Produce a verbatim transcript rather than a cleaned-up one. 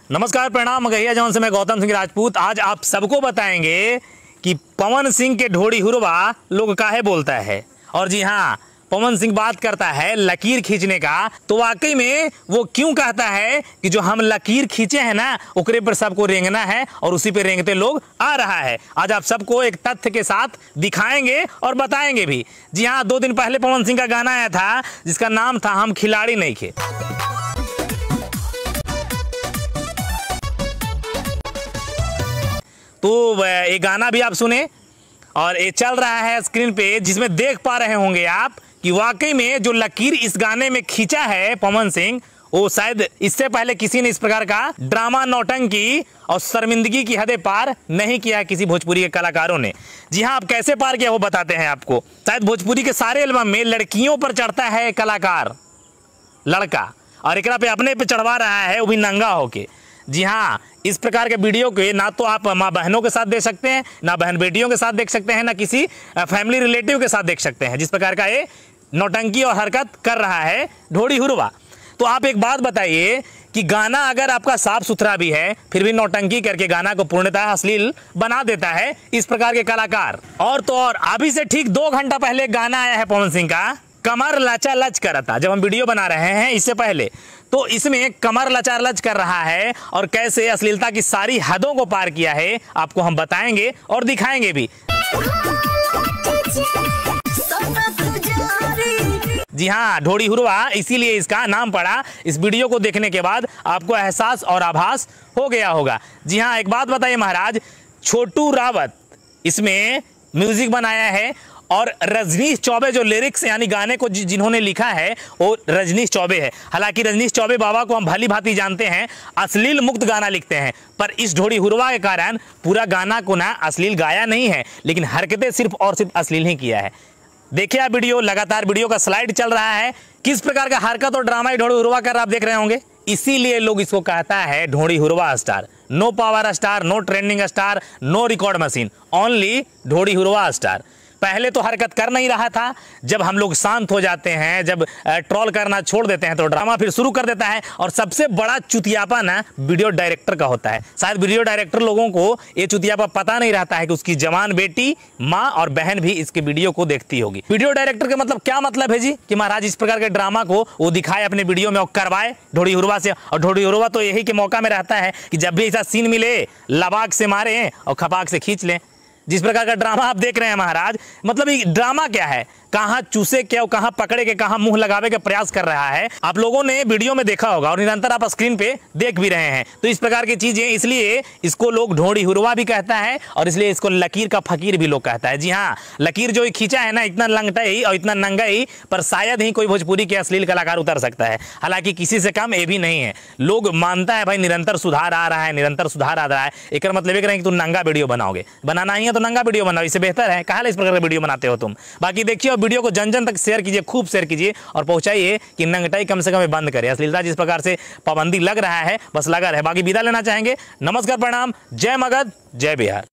नमस्कार, प्रणाम। मगहिया जौन से मैं गौतम सिंह राजपूत। आज आप सबको बताएंगे कि पवन सिंह के ढोड़ी हुरवा लोग काहे बोलता है। और जी हाँ, पवन सिंह बात करता है लकीर खींचने का, तो वाकई में वो क्यों कहता है कि जो हम लकीर खींचे हैं ना, ओकरे पर सबको रेंगना है और उसी पे रेंगते लोग आ रहा है। आज आप सबको एक तथ्य के साथ दिखाएंगे और बताएंगे भी। जी हाँ, दो दिन पहले पवन सिंह का गाना आया था जिसका नाम था हम खिलाड़ी नहीं खे। तो ये गाना भी आप सुने और ये चल रहा है स्क्रीन पे, जिसमें देख पा रहे होंगे आप कि वाकई में जो लकीर इस गाने में खींचा है पवन सिंह, वो शायद इससे पहले किसी ने इस प्रकार का ड्रामा, नौटंकी और शर्मिंदगी की हदें पार नहीं किया किसी भोजपुरी के कलाकारों ने। जी हाँ, आप कैसे पार किया वो बताते हैं आपको। शायद भोजपुरी के सारे एल्बम में लड़कियों पर चढ़ता है कलाकार, लड़का, और एकरा पे अपने पे चढ़वा रहा है, वो भी नंगा होके। जी हाँ, इस प्रकार के वीडियो के ना तो आप माँ बहनों के साथ देख सकते हैं, ना बहन बेटियों के साथ देख सकते हैं, ना किसी फैमिली रिलेटिव के साथ देख सकते हैं, जिस प्रकार का ये नौटंकी और हरकत कर रहा है ढोड़ी हुरवा। तो आप एक बात बताइए कि गाना अगर आपका साफ सुथरा भी है, फिर भी नौटंकी करके गाना को पूर्णतः अश्लील बना देता है इस प्रकार के कलाकार। और तो और अभी से ठीक दो घंटा पहले गाना आया है पवन सिंह का, कमर लचा लच कर था। जब हम वीडियो बना रहे हैं इससे पहले, तो इसमें कमर लचा लच कर रहा है और कैसे अश्लीलता की सारी हदों को पार किया है आपको हम बताएंगे और दिखाएंगे भी। जी हाँ, ढोड़ी हुरवा इसीलिए इसका नाम पड़ा। इस वीडियो को देखने के बाद आपको एहसास और आभास हो गया होगा। जी हाँ, एक बात बताइए महाराज, छोटू रावत इसमें म्यूजिक बनाया है और रजनीश चौबे जो लिरिक्स यानी गाने को जिन्होंने लिखा है वो रजनीश चौबे है। हालांकि रजनीश चौबे बाबा को हम भली भांति जानते हैं, अश्लील मुक्त गाना लिखते हैं, पर इस ढोड़ी हुरवा के कारण पूरा गाना को ना अश्लील गाया नहीं है, लेकिन हरकतें सिर्फ और सिर्फ अश्लील ही किया है। देखिए आप वीडियो, लगातार वीडियो का स्लाइड चल रहा है, किस प्रकार का हरकत और ड्रामा ढोड़ी हुरवा कर आप देख रहे होंगे। इसीलिए लोग इसको कहता है ढोड़ी हुरवा star. No power star, no trending star, no record machine, only ढोड़ी हुरवा स्टार। पहले तो हरकत कर नहीं रहा था, जब हम लोग शांत हो जाते हैं, जब ट्रोल करना छोड़ देते हैं, तो ड्रामा फिर शुरू कर देता है। और सबसे बड़ा चुतियापा ना वीडियो डायरेक्टर का होता है। शायद वीडियो डायरेक्टर लोगों को ये चुतियापा पता नहीं रहता है कि उसकी जवान बेटी, माँ और बहन भी इसके वीडियो को देखती होगी। वीडियो डायरेक्टर का मतलब क्या मतलब है जी, कि महाराज इस प्रकार के ड्रामा को वो दिखाए अपने वीडियो में और करवाए ढोड़ी हुरवा से। और ढोड़ी हुरवा तो यही के मौका में रहता है कि जब भी ऐसा सीन मिले, लबाक से मारे और खपाक से खींच लें। जिस प्रकार का ड्रामा आप देख रहे हैं महाराज, मतलब ये ड्रामा क्या है, कहाँ चूसे के और कहाँ पकड़े के, कहाँ मुंह लगावे के प्रयास कर रहा है। आप लोगों ने वीडियो में देखा होगा और निरंतर आप स्क्रीन पे देख भी रहे हैं। तो इस प्रकार की चीजें, इसलिए इसको लोग ढोड़ी हुरवा भी कहता है और इसलिए इसको लकीर का फकीर भी लोग कहता है। जी हाँ, लकीर जो खींचा है ना, इतना लंगटा ही और इतना नंगा ही, पर शायद ही कोई भोजपुरी के अश्लील कलाकार उतर सकता है। हालांकि किसी से कम ये भी नहीं है। लोग मानता है भाई निरंतर सुधार आ रहा है, निरंतर सुधार आ रहा है। एक मतलब ये करें कि तुम नंगा वीडियो बनाओगे, बनाना ही है तो नंगा वीडियो बनाओ, इससे बेहतर है। कहाँ इस प्रकार का वीडियो बनाते हो तुम। बाकी देखिए और वीडियो को जन जन तक शेयर कीजिए, खूब शेयर कीजिए और पहुंचाइए कि नंगटाई कम से कम बंद करे। अश्लीलता जिस प्रकार से पाबंदी लग रहा है, बस लगा रहे। बाकी विदा लेना चाहेंगे। नमस्कार, प्रणाम, जय मगध, जय बिहार।